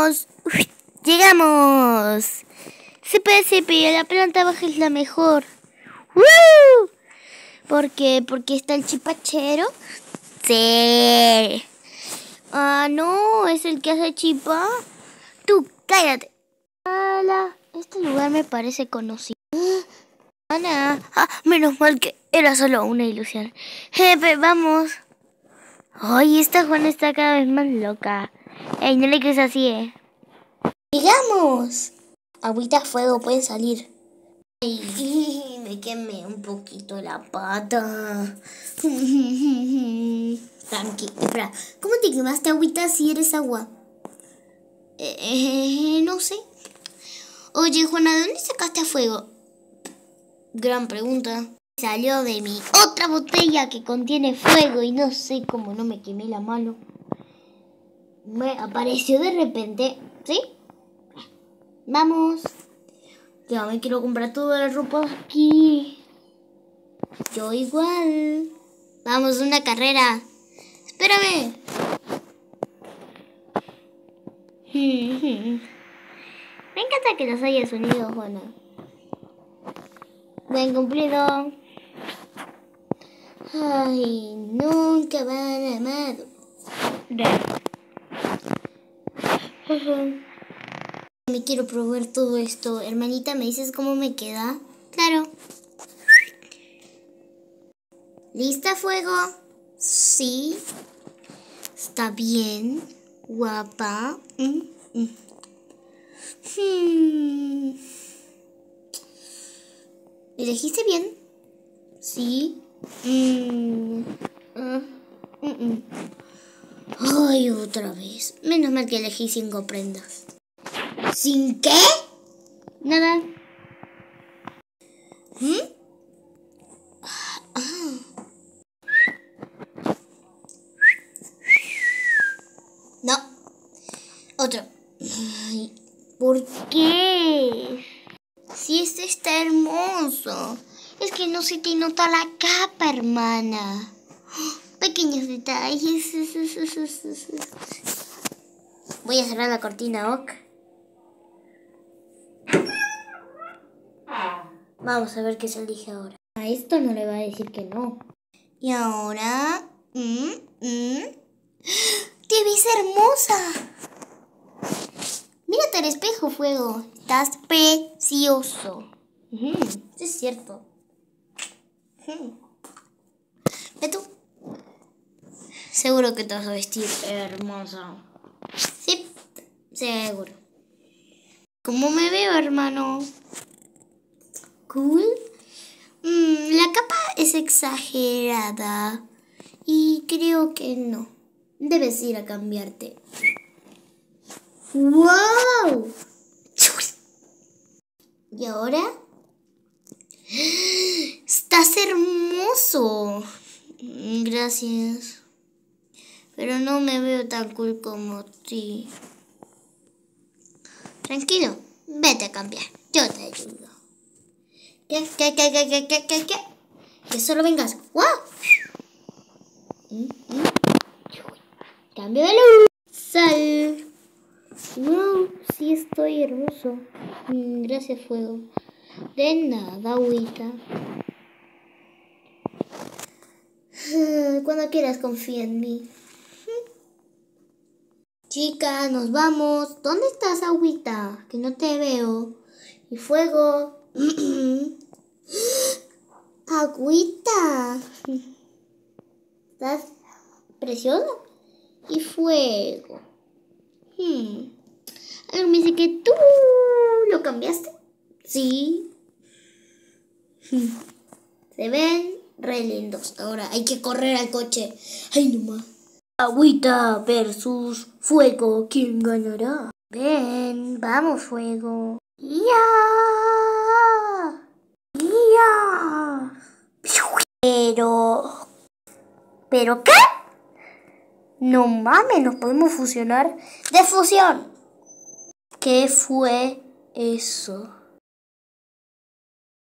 ¡Llegamos! ¡Uf! ¡Llegamos! Pero la planta baja es la mejor. ¡Woo! ¿Por qué? ¿Porque está el chipachero? Sí. Ah, no, es el que hace chipa. Tú, cállate. ¡Hala! Este lugar me parece conocido. Ana. Ah, menos mal que era solo una ilusión. Jefe, vamos. Ay, esta Juana está cada vez más loca. Ey, no le crees así, ¡Llegamos! Agüita, fuego, pueden salir. Ay, me quemé un poquito la pata. Tranqui, espera. ¿Cómo te quemaste, Agüita, si eres agua? No sé. Oye, Juana, ¿de dónde sacaste a fuego? Gran pregunta. Salió de mi otra botella que contiene fuego y no sé cómo no me quemé la mano. Me apareció de repente, ¿sí? Vamos. Ya me quiero comprar toda la ropa aquí. Yo igual. Vamos, una carrera. Espérame. Me encanta que los hayas unido, Juana. Buen cumplido. Ay, nunca van a amar. Me quiero probar todo esto. Hermanita, ¿me dices cómo me queda? Claro. ¿Lista, fuego? Sí. Está bien. Guapa. ¿Elegiste bien? Sí. Ay, otra vez. Menos mal que elegí 5 prendas. ¿Sin qué? Nada. No. Otro. Ay, ¿por qué? Si este está hermoso. Es que no se te nota la capa, hermana. Pequeños detalles. Voy a cerrar la cortina, ¿ok? Vamos a ver qué se elige ahora. A esto no le va a decir que no. Y ahora... Te ves hermosa. Mírate al espejo, fuego. Estás precioso. Es cierto. ¿Ve tú? Seguro que te vas a vestir hermosa. Sí, seguro. ¿Cómo me veo, hermano? ¿Cool? La capa es exagerada. Y creo que no. Debes ir a cambiarte. ¡Wow! ¿Y ahora? ¡Estás hermoso! Gracias. Pero no me veo tan cool como ti. Tranquilo, vete a cambiar. Yo te ayudo. ¿Qué? Que solo vengas. ¡Wow! Cambio de luz. Sal. Wow, sí estoy hermoso. Gracias, fuego. De nada, agüita. Cuando quieras, confía en mí. Chica, nos vamos. ¿Dónde estás, agüita? Que no te veo. Y fuego. Agüita. ¿Estás preciosa? Y fuego. Algo me dice que tú lo cambiaste. Sí. Se ven re lindos. Ahora hay que correr al coche. Ay, nomás. Agüita versus fuego. ¿Quién ganará? Ven, vamos, fuego. ¡Ya! ¡Ya! ¿Pero qué? No mames, nos podemos fusionar. ¡De fusión! ¿Qué fue eso?